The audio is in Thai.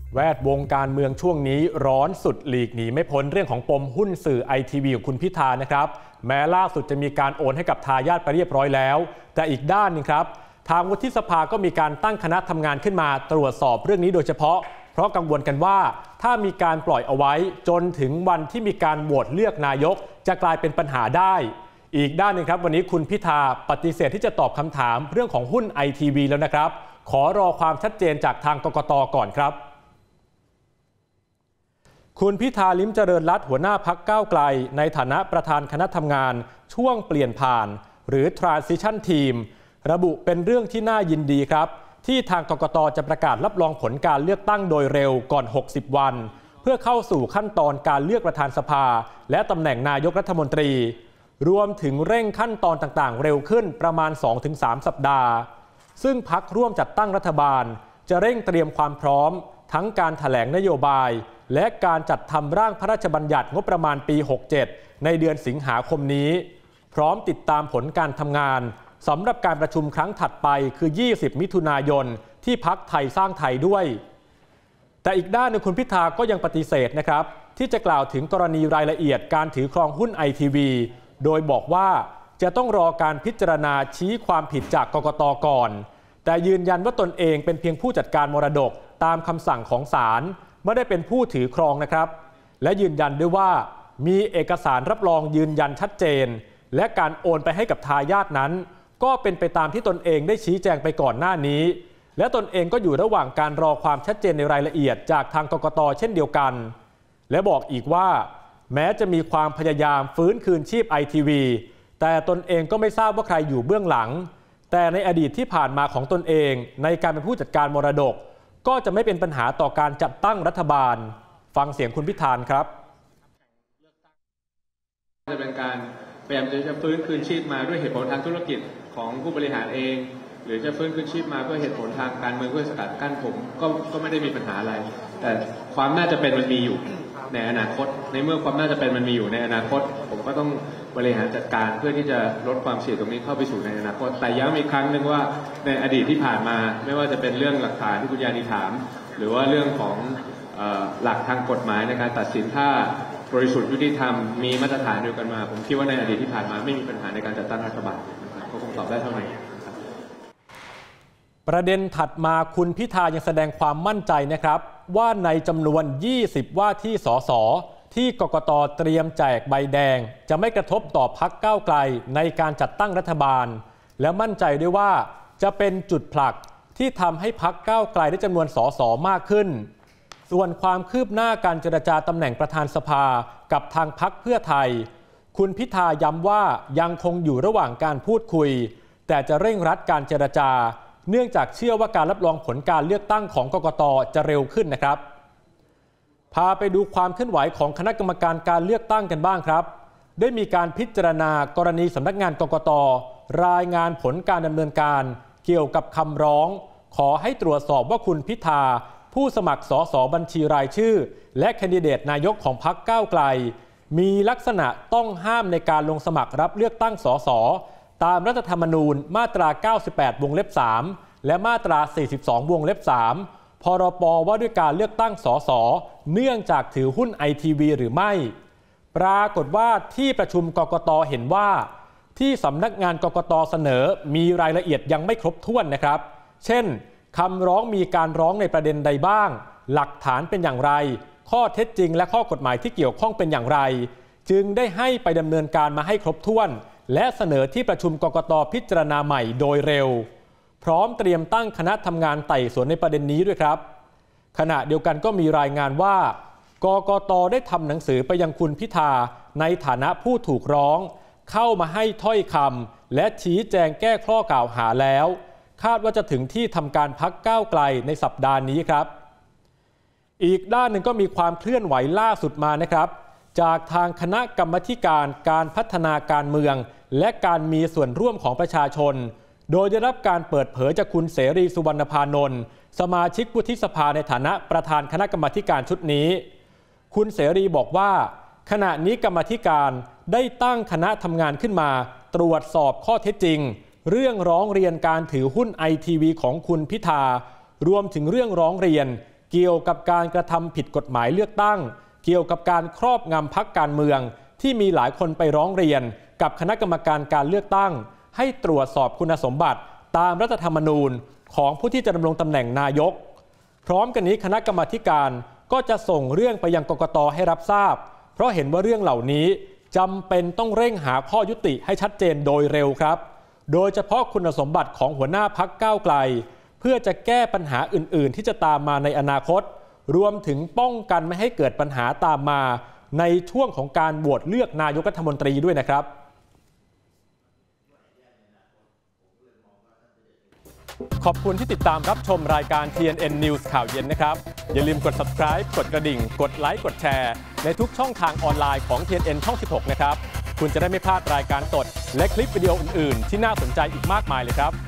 แวดวงการเมืองช่วงนี้ร้อนสุดหลีกหนีไม่พ้นเรื่องของปมหุ้นสื่อไอทีวีของคุณพิธานะครับแม้ล่าสุดจะมีการโอนให้กับทายาทไปเรียบร้อยแล้วแต่อีกด้านนึงครับทางวุฒิสภาก็มีการตั้งคณะทำงานขึ้นมาตรวจสอบเรื่องนี้โดยเฉพาะเพราะกังวลกันว่าถ้ามีการปล่อยเอาไว้จนถึงวันที่มีการโหวตเลือกนายกจะกลายเป็นปัญหาได้อีกด้านนึงครับวันนี้คุณพิธาปฏิเสธที่จะตอบคำถามเรื่องของหุ้นไอทีวีแล้วนะครับขอรอความชัดเจนจากทางกกต.ก่อนครับคุณพิธาลิ้มเจริญรัตน์หัวหน้าพรรคก้าวไกลในฐานะประธานคณะทำงานช่วงเปลี่ยนผ่านหรือ Transition Team ระบุเป็นเรื่องที่น่ายินดีครับที่ทางกกต.จะประกาศรับรองผลการเลือกตั้งโดยเร็วก่อน60วันเพื่อเข้าสู่ขั้นตอนการเลือกประธานสภาและตำแหน่งนายกรัฐมนตรีรวมถึงเร่งขั้นตอนต่างๆเร็วขึ้นประมาณ 2-3 สัปดาห์ซึ่งพรรคร่วมจัดตั้งรัฐบาลจะเร่งเตรียมความพร้อมทั้งการแถลงนโยบายและการจัดทำร่างพระราชบัญญัติงบประมาณปี 67 ในเดือนสิงหาคมนี้พร้อมติดตามผลการทำงานสำหรับการประชุมครั้งถัดไปคือ 20 มิถุนายนที่พรรคไทยสร้างไทยด้วยแต่อีกด้านหนึ่งคุณพิธาก็ยังปฏิเสธนะครับที่จะกล่าวถึงกรณีรายละเอียดการถือครองหุ้นไอทีวีโดยบอกว่าจะต้องรอการพิจารณาชี้ความผิดจากกกต.ก่อนแต่ยืนยันว่าตนเองเป็นเพียงผู้จัดการมรดกตามคำสั่งของศาลไม่ได้เป็นผู้ถือครองนะครับและยืนยันด้วยว่ามีเอกสารรับรองยืนยันชัดเจนและการโอนไปให้กับทายาทนั้นก็เป็นไปตามที่ตนเองได้ชี้แจงไปก่อนหน้านี้และตนเองก็อยู่ระหว่างการรอความชัดเจนในรายละเอียดจากทางกกต.เช่นเดียวกันและบอกอีกว่าแม้จะมีความพยายามฟื้นคืนชีพไอทีวีแต่ตนเองก็ไม่ทราบว่าใครอยู่เบื้องหลังแต่ในอดีตที่ผ่านมาของตนเองในการเป็นผู้จัดการมรดกก็จะไม่เป็นปัญหาต่อการจัดตั้งรัฐบาลฟังเสียงคุณพิธาครับจะเป็นการพยายามจะฟื้นคืนชีพมาด้วยเหตุผลทางธุรกิจของผู้บริหารเองหรือจะฟื้นคืนชีพมาเพื่อเหตุผลทางการเมืองเพื่อสกัดกั้นผมก็ไม่ได้มีปัญหาอะไรแต่ความน่าจะเป็นมันมีอยู่ในอนาคตในเมื่อความน่าจะเป็นมันมีอยู่ในอนาคตผมก็ต้องบริหารจัดการเพื่อที่จะลดความเสี่ยงตรงนี้เข้าไปสู่ในอนาคตแต่ย้ำอีกครั้งหนึ่งว่าในอดีตที่ผ่านมาไม่ว่าจะเป็นเรื่องหลักฐานที่คุณยานิถามหรือว่าเรื่องของหลักทางกฎหมายในการตัดสินถ้าบริสุทธิ์ยุติธรรมมีมาตรฐานเดียวกันมาผมคิดว่าในอดีตที่ผ่านมาไม่มีปัญหาในการจัดตั้งรัฐบาลก็คงตอบได้เท่านี้ประเด็นถัดมาคุณพิธายังแสดงความมั่นใจนะครับว่าในจำนวน20ว่าที่สสที่กกต.เตรียมแจกใบแดงจะไม่กระทบต่อพรรคก้าวไกลในการจัดตั้งรัฐบาลและมั่นใจด้วยว่าจะเป็นจุดผลักที่ทำให้พรรคก้าวไกลได้จำนวนสสมากขึ้นส่วนความคืบหน้าการเจรจาตำแหน่งประธานสภากับทางพรรคเพื่อไทยคุณพิธาย้ำว่ายังคงอยู่ระหว่างการพูดคุยแต่จะเร่งรัดการเจรจาเนื่องจากเชื่อว่าการรับรองผลการเลือกตั้งของกกต.จะเร็วขึ้นนะครับพาไปดูความเคลื่อนไหวของคณะกรรมการการเลือกตั้งกันบ้างครับได้มีการพิจารณากรณีสำนักงานกกต.รายงานผลการดำเนินการเกี่ยวกับคำร้องขอให้ตรวจสอบว่าคุณพิธาผู้สมัครสสบัญชีรายชื่อและแคนดิเดตนายกของพรรคก้าวไกลมีลักษณะต้องห้ามในการลงสมัครรับเลือกตั้งสสตามรัฐธรรมนูญมาตรา98วงเล็บ3และมาตรา42วงเล็บ3พรบว่าด้วยการเลือกตั้งสสเนื่องจากถือหุ้นไอทีวีหรือไม่ปรากฏว่าที่ประชุมกกต.เห็นว่าที่สำนักงานกกต.เสนอมีรายละเอียดยังไม่ครบถ้วนนะครับเช่นคำร้องมีการร้องในประเด็นใดบ้างหลักฐานเป็นอย่างไรข้อเท็จจริงและข้อกฎหมายที่เกี่ยวข้องเป็นอย่างไรจึงได้ให้ไปดำเนินการมาให้ครบถ้วนและเสนอที่ประชุมกกต.พิจารณาใหม่โดยเร็วพร้อมเตรียมตั้งคณะทำงานไต่สวนในประเด็นนี้ด้วยครับขณะเดียวกันก็มีรายงานว่ากกต.ได้ทำหนังสือไปยังคุณพิธาในฐานะผู้ถูกร้องเข้ามาให้ถ้อยคำและชี้แจงแก้ข้อกล่าวหาแล้วคาดว่าจะถึงที่ทำการพรรคก้าวไกลในสัปดาห์นี้ครับอีกด้านหนึ่งก็มีความเคลื่อนไหวล่าสุดมานะครับจากทางคณะกรรมาธิการการพัฒนาการเมืองและการมีส่วนร่วมของประชาชนโดยได้รับการเปิดเผยจากคุณเสรีสุวรรณพานนท์สมาชิกวุฒิสภาในฐานะประธานคณะกรรมาการชุดนี้คุณเสรีบอกว่าขณะนี้กรรมาการได้ตั้งคณะทำงานขึ้นมาตรวจสอบข้อเท็จจริงเรื่องร้องเรียนการถือหุ้นไอทีวีของคุณพิธารวมถึงเรื่องร้องเรียนเกี่ยวกับการกระทำผิดกฎหมายเลือกตั้งเกี่ยวกับการครอบงำพรรคการเมืองที่มีหลายคนไปร้องเรียนกับคณะกรรมการการเลือกตั้งให้ตรวจสอบคุณสมบัติตามรัฐธรรมนูญของผู้ที่จะดำรงตำแหน่งนายกพร้อมกันนี้คณะกรรมาธิการก็จะส่งเรื่องไปยังกกต.ให้รับทราบเพราะเห็นว่าเรื่องเหล่านี้จำเป็นต้องเร่งหาข้อยุติให้ชัดเจนโดยเร็วครับโดยเฉพาะคุณสมบัติของหัวหน้าพรรคก้าวไกลเพื่อจะแก้ปัญหาอื่นๆที่จะตามมาในอนาคตรวมถึงป้องกันไม่ให้เกิดปัญหาตามมาในช่วงของการโหวตเลือกนายกรัฐมนตรีด้วยนะครับขอบคุณที่ติดตามรับชมรายการ TNN News ข่าวเย็นนะครับอย่าลืมกด subscribe กดกระดิ่งกดไลค์กดแชร์ในทุกช่องทางออนไลน์ของ TNN ช่อง 16 นะครับคุณจะได้ไม่พลาดรายการสดและคลิปวิดีโออื่นๆที่น่าสนใจอีกมากมายเลยครับ